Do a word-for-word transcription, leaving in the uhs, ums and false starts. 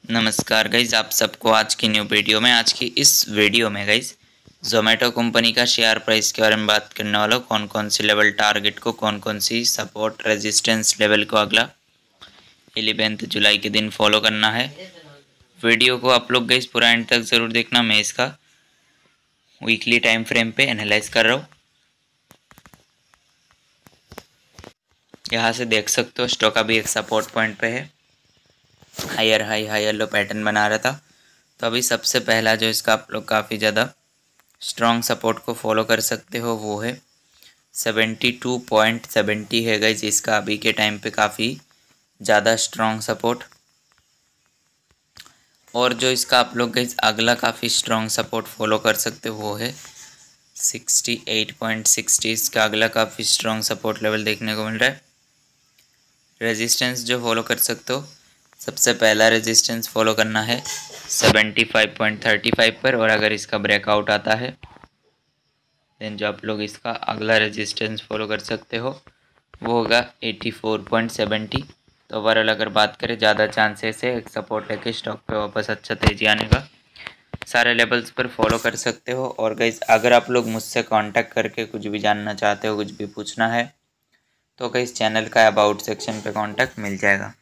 नमस्कार गाइज, आप सबको आज की न्यू वीडियो में आज की इस वीडियो में गाइज जोमेटो कंपनी का शेयर प्राइस के बारे में बात करने वाला हूँ। कौन कौन सी लेवल टारगेट को, कौन कौन सी सपोर्ट रेजिस्टेंस लेवल को अगला इलेवेंथ जुलाई के दिन फॉलो करना है। वीडियो को आप लोग गाइज पूरा एंड तक ज़रूर देखना। मैं इसका वीकली टाइम फ्रेम पे एनालाइज कर रहा हूँ। यहाँ से देख सकते हो स्टॉक अभी एक सपोर्ट पॉइंट पे है, higher high higher low pattern बना रहा था। तो अभी सबसे पहला जो इसका आप लोग काफ़ी ज़्यादा स्ट्रॉन्ग सपोर्ट को फॉलो कर सकते हो वो है सेवेंटी टू पॉइंट सेवेंटी है गाइज। इसका अभी के टाइम पे काफ़ी ज़्यादा स्ट्रॉन्ग सपोर्ट। और जो इसका आप लोग गाइज अगला काफ़ी स्ट्रॉन्ग सपोर्ट फॉलो कर सकते हो वो है सिक्सटी एट पॉइंट सिक्सटी। इसका अगला काफ़ी स्ट्रॉन्ग सपोर्ट लेवल देखने को मिल रहा है। रेजिस्टेंस जो फॉलो कर सकते हो, सबसे पहला रेजिस्टेंस फॉलो करना है seventy five point thirty five पर, और अगर इसका ब्रेकआउट आता है देन जो आप लोग इसका अगला रेजिस्टेंस फॉलो कर सकते हो वो होगा एटी फोर पॉइंट सेवेंटी। तो ओवरऑल अगर बात करें ज़्यादा चांसेस है एक सपोर्ट लेके स्टॉक पे वापस अच्छा तेजी आने का। सारे लेवल्स पर फॉलो कर सकते हो। और गाइस अगर आप लोग मुझसे कांटेक्ट करके कुछ भी जानना चाहते हो, कुछ भी पूछना है, तो गाइस चैनल का अबाउट सेक्शन पे कांटेक्ट मिल जाएगा।